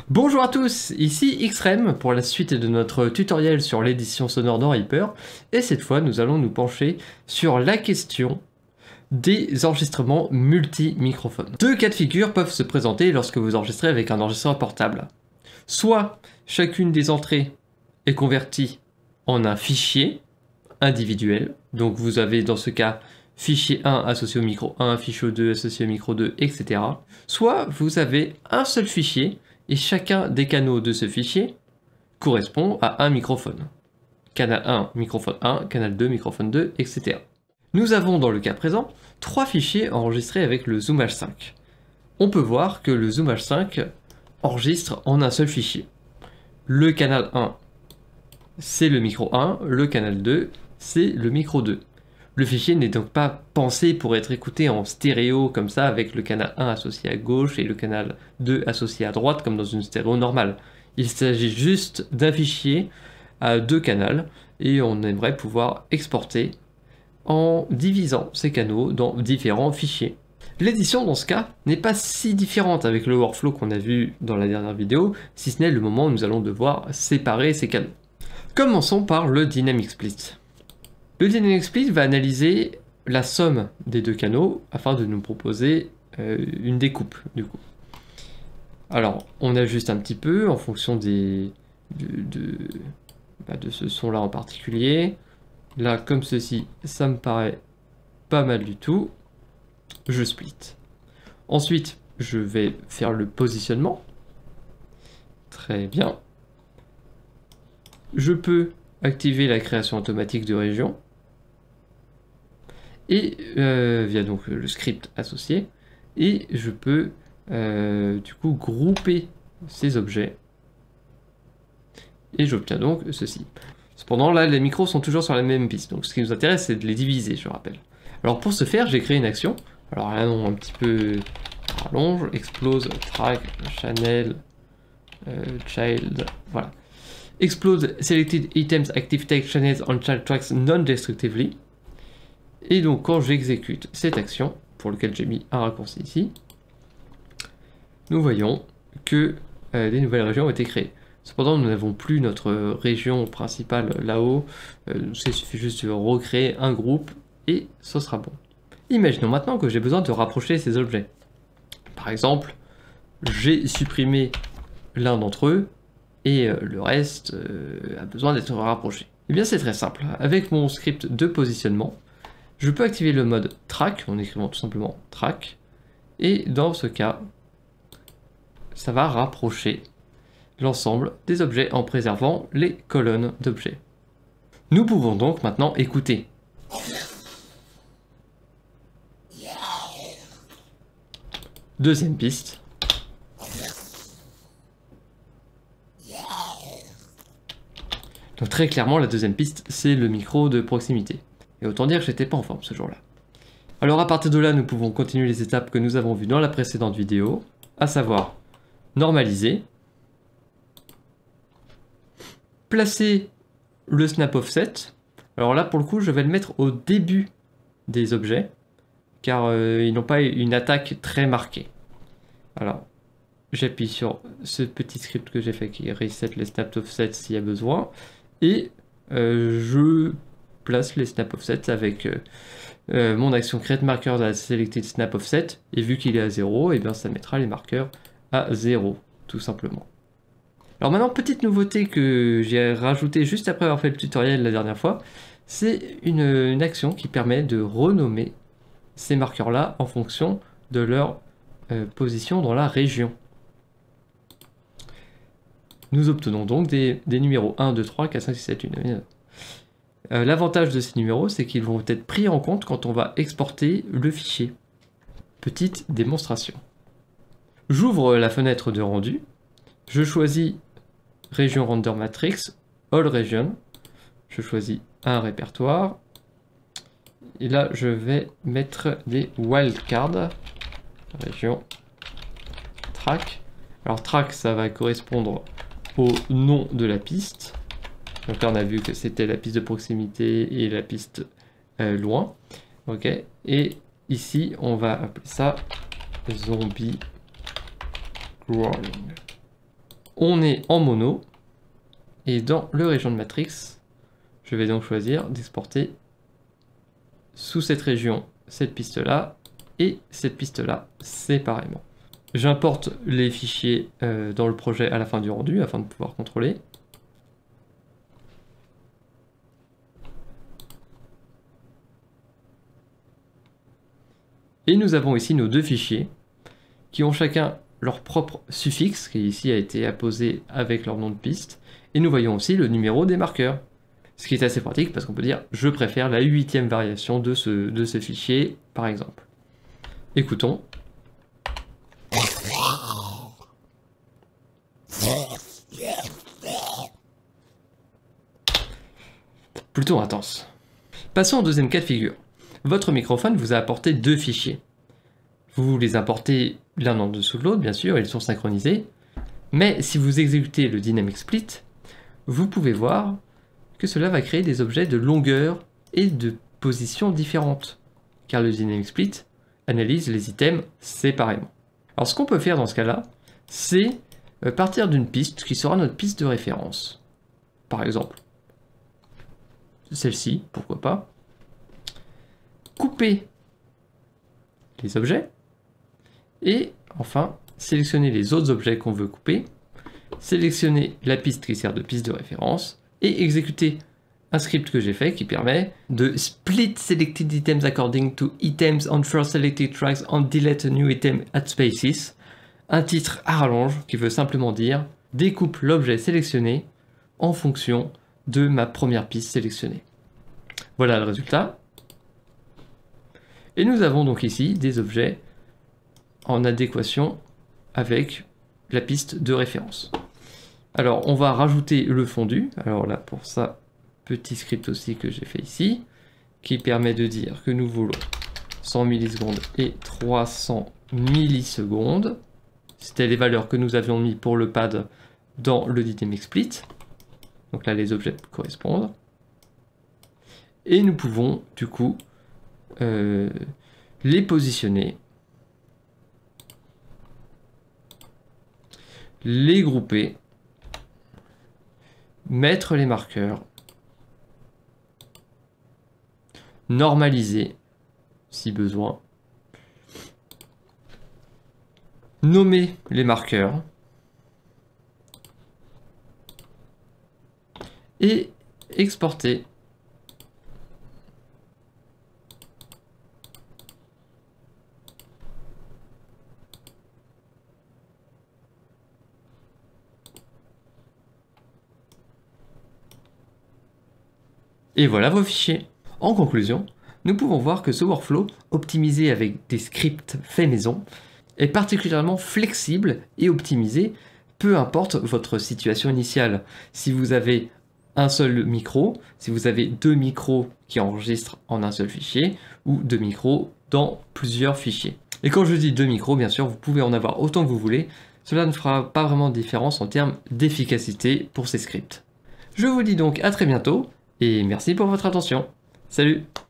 Bonjour à tous, ici Xrem pour la suite de notre tutoriel sur l'édition sonore d'Enreaper, et cette fois nous allons nous pencher sur la question des enregistrements multi-microphones. Deux cas de figure peuvent se présenter lorsque vous enregistrez avec un enregistreur portable. Soit chacune des entrées est convertie en un fichier individuel, donc vous avez dans ce cas fichier 1 associé au micro 1, fichier 2 associé au micro 2, etc. Soit vous avez un seul fichier et chacun des canaux de ce fichier correspond à un microphone. Canal 1, microphone 1, canal 2, microphone 2, etc. Nous avons dans le cas présent 3 fichiers enregistrés avec le Zoom H5. On peut voir que le Zoom H5 enregistre en un seul fichier. Le canal 1, c'est le micro 1, le canal 2, c'est le micro 2. Le fichier n'est donc pas pensé pour être écouté en stéréo comme ça, avec le canal 1 associé à gauche et le canal 2 associé à droite, comme dans une stéréo normale. Il s'agit juste d'un fichier à 2 canaux, et on aimerait pouvoir exporter en divisant ces canaux dans différents fichiers. L'édition dans ce cas n'est pas si différente avec le workflow qu'on a vu dans la dernière vidéo, si ce n'est le moment où nous allons devoir séparer ces canaux. Commençons par le Dynamic Split. Le Dynamic Split va analyser la somme des deux canaux afin de nous proposer une découpe du coup. Alors on ajuste un petit peu en fonction de ce son là en particulier. Là comme ceci, ça me paraît pas mal du tout. Je split. Ensuite je vais faire le positionnement. Très bien. Je peux activer la création automatique de région. Et via donc le script associé, et je peux du coup grouper ces objets, et j'obtiens donc ceci. Cependant là les micros sont toujours sur la même piste, donc ce qui nous intéresse c'est de les diviser, je rappelle. Alors pour ce faire j'ai créé une action, alors un nom un petit peu rallonge, explode track channel child, voilà. Explode selected items active text channels on child tracks non-destructively. Et donc quand j'exécute cette action, pour laquelle j'ai mis un raccourci ici, nous voyons que des nouvelles régions ont été créées. Cependant, nous n'avons plus notre région principale là-haut, il suffit juste de recréer un groupe et ce sera bon. Imaginons maintenant que j'ai besoin de rapprocher ces objets. Par exemple, j'ai supprimé l'un d'entre eux et le reste a besoin d'être rapproché. Eh bien c'est très simple, avec mon script de positionnement, je peux activer le mode track en écrivant tout simplement track, et dans ce cas, ça va rapprocher l'ensemble des objets en préservant les colonnes d'objets. Nous pouvons donc maintenant écouter. Deuxième piste. Donc très clairement, la deuxième piste, c'est le micro de proximité. Et autant dire que j'étais pas en forme ce jour-là. Alors à partir de là, nous pouvons continuer les étapes que nous avons vues dans la précédente vidéo, à savoir normaliser, placer le snap offset. Alors là, pour le coup, je vais le mettre au début des objets, car ils n'ont pas une attaque très marquée. Alors, j'appuie sur ce petit script que j'ai fait qui reset les snap offsets s'il y a besoin, et je place les snap offsets avec mon action create marker à selected snap offset, et vu qu'il est à 0, et bien ça mettra les marqueurs à 0 tout simplement. Alors maintenant, petite nouveauté que j'ai rajoutée juste après avoir fait le tutoriel la dernière fois, c'est une action qui permet de renommer ces marqueurs là en fonction de leur position dans la région. Nous obtenons donc des numéros 1, 2, 3, 4, 5, 6, 7, 8, 9. L'avantage de ces numéros, c'est qu'ils vont être pris en compte quand on va exporter le fichier. Petite démonstration. J'ouvre la fenêtre de rendu, je choisis région render matrix, all region, je choisis un répertoire, et là je vais mettre des wildcards, région track. Alors track, ça va correspondre au nom de la piste. Donc là on a vu que c'était la piste de proximité et la piste loin. Ok. Et ici on va appeler ça zombie crawling. on est en mono, et dans le région de matrix, je vais donc choisir d'exporter sous cette région cette piste-là et cette piste-là séparément. J'importe les fichiers dans le projet à la fin du rendu afin de pouvoir contrôler. Et nous avons ici nos deux fichiers qui ont chacun leur propre suffixe, qui ici a été apposé avec leur nom de piste. Et nous voyons aussi le numéro des marqueurs. Ce qui est assez pratique parce qu'on peut dire je préfère la 8e variation de ce fichier, par exemple. Écoutons. Plutôt intense. Passons au deuxième cas de figure. Votre microphone vous a apporté deux fichiers. Vous les importez l'un en dessous de l'autre, bien sûr, ils sont synchronisés. Mais si vous exécutez le dynamic split, vous pouvez voir que cela va créer des objets de longueur et de position différentes, car le dynamic split analyse les items séparément. Alors ce qu'on peut faire dans ce cas-là, c'est partir d'une piste qui sera notre piste de référence. Par exemple, celle-ci, pourquoi pas. Couper les objets, et enfin, sélectionner les autres objets qu'on veut couper, sélectionner la piste qui sert de piste de référence, et exécuter un script que j'ai fait qui permet de split selected items according to items on first selected tracks and delete a new item at spaces. Un titre à rallonge qui veut simplement dire découpe l'objet sélectionné en fonction de ma première piste sélectionnée. Voilà le résultat. Et nous avons donc ici des objets en adéquation avec la piste de référence. Alors on va rajouter le fondu. Alors là pour ça, petit script aussi que j'ai fait ici, qui permet de dire que nous voulons 100 millisecondes et 300 millisecondes. C'était les valeurs que nous avions mis pour le pad dans le dynamic split. Donc là les objets correspondent. Et nous pouvons du coup les positionner, les grouper, mettre les marqueurs, normaliser si besoin, nommer les marqueurs et exporter. Et voilà vos fichiers. En conclusion, nous pouvons voir que ce workflow, optimisé avec des scripts faits maison, est particulièrement flexible et optimisé, peu importe votre situation initiale. Si vous avez un seul micro, si vous avez deux micros qui enregistrent en un seul fichier, ou deux micros dans plusieurs fichiers. Et quand je dis deux micros, bien sûr, vous pouvez en avoir autant que vous voulez, cela ne fera pas vraiment de différence en termes d'efficacité pour ces scripts. Je vous dis donc à très bientôt, et merci pour votre attention. Salut!